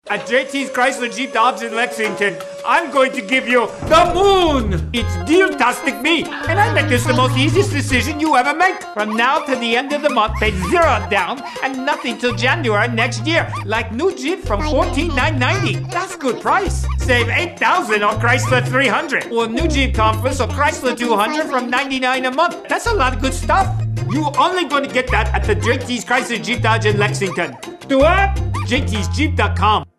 At JT's Chrysler Jeep Dodge in Lexington, I'm going to give you the moon! It's Deal-Tastic me, and I make this the most easiest decision you ever make. From now to the end of the month, pay 0 down and nothing till January next year. Like new Jeep from $14,990. That's good price. Save $8,000 on Chrysler 300. Or new Jeep Compass or Chrysler 200 from $99 a month. That's a lot of good stuff. You're only going to get that at the JT's Chrysler Jeep Dodge in Lexington. Do it? JT'sJeep.com.